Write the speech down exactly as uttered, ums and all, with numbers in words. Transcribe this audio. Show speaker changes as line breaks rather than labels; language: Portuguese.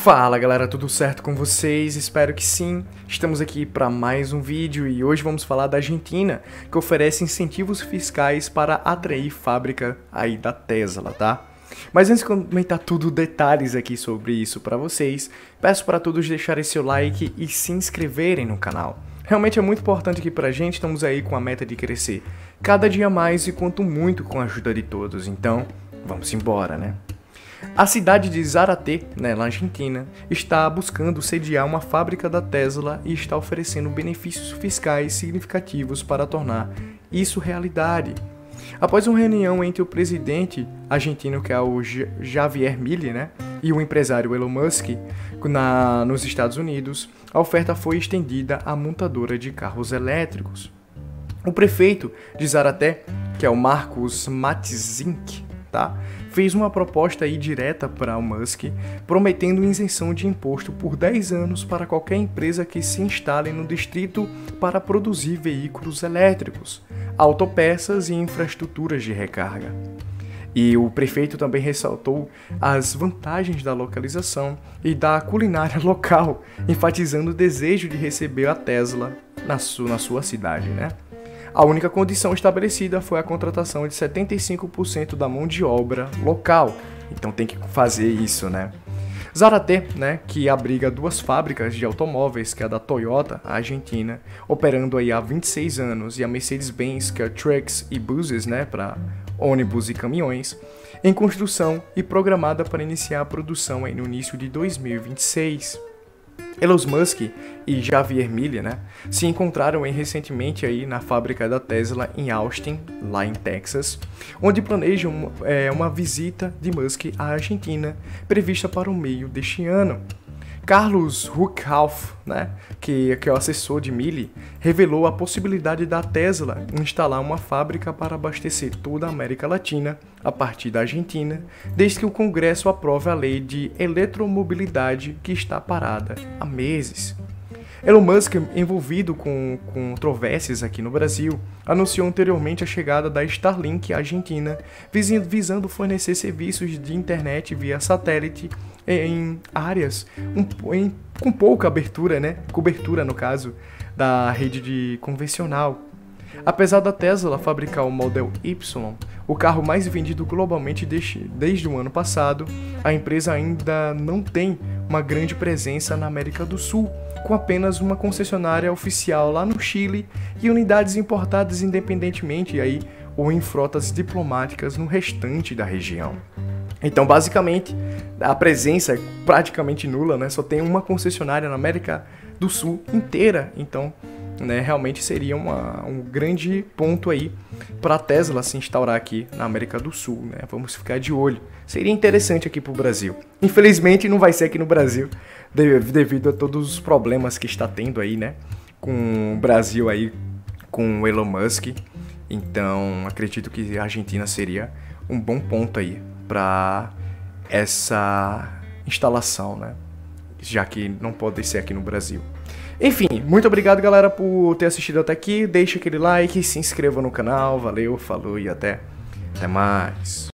Fala galera, tudo certo com vocês? Espero que sim. Estamos aqui para mais um vídeo e hoje vamos falar da Argentina, que oferece incentivos fiscais para atrair fábrica aí da Tesla, tá? Mas antes de comentar tudo, detalhes aqui sobre isso para vocês, peço para todos deixarem seu like e se inscreverem no canal. Realmente é muito importante aqui pra gente, estamos aí com a meta de crescer cada dia mais e conto muito com a ajuda de todos, então vamos embora, né? A cidade de Zárate, né, na Argentina, está buscando sediar uma fábrica da Tesla e está oferecendo benefícios fiscais significativos para tornar isso realidade. Após uma reunião entre o presidente argentino, que é o Javier Milei, né, e o empresário Elon Musk na, nos Estados Unidos, a oferta foi estendida à montadora de carros elétricos. O prefeito de Zárate, que é o Marcos Matzink, tá, fez uma proposta aí direta para o Musk, prometendo isenção de imposto por dez anos para qualquer empresa que se instale no distrito para produzir veículos elétricos, autopeças e infraestruturas de recarga. E o prefeito também ressaltou as vantagens da localização e da culinária local, enfatizando o desejo de receber a Tesla na sua, na sua cidade, né? A única condição estabelecida foi a contratação de setenta e cinco por cento da mão de obra local, então tem que fazer isso, né? Zárate, né, que abriga duas fábricas de automóveis, que é a da Toyota, a Argentina, operando aí há vinte e seis anos, e a Mercedes-Benz, que é Trucks e Buses, né, para ônibus e caminhões, em construção e programada para iniciar a produção aí no início de dois mil e vinte e seis. Elon Musk e Javier Milei, né, se encontraram aí recentemente aí na fábrica da Tesla em Austin, lá em Texas, onde planejam é, uma visita de Musk à Argentina, prevista para o meio deste ano. Carlos Ruckhoff, né, que, que é o assessor de Milei, revelou a possibilidade da Tesla instalar uma fábrica para abastecer toda a América Latina a partir da Argentina, desde que o Congresso aprove a lei de eletromobilidade que está parada há meses. Elon Musk, envolvido com controvérsias aqui no Brasil, anunciou anteriormente a chegada da Starlink à Argentina, visando fornecer serviços de internet via satélite em áreas um, em, com pouca abertura, né, cobertura no caso, da rede de convencional. Apesar da Tesla fabricar o Model Y, o carro mais vendido globalmente desde, desde o ano passado, a empresa ainda não tem uma grande presença na América do Sul, com apenas uma concessionária oficial lá no Chile e unidades importadas independentemente aí, ou em frotas diplomáticas no restante da região. Então, basicamente, a presença é praticamente nula, né? Só tem uma concessionária na América do Sul inteira. Então, né, realmente seria uma, um grande ponto aí para a Tesla se instaurar aqui na América do Sul, né? Vamos ficar de olho. Seria interessante aqui para o Brasil. Infelizmente, não vai ser aqui no Brasil, devido a todos os problemas que está tendo aí, né? Com o Brasil aí, com o Elon Musk. Então, acredito que a Argentina seria um bom ponto aí para essa instalação, né? Já que não pode ser aqui no Brasil. Enfim, muito obrigado, galera, por ter assistido até aqui. Deixa aquele like, se inscreva no canal. Valeu, falou e até, até mais.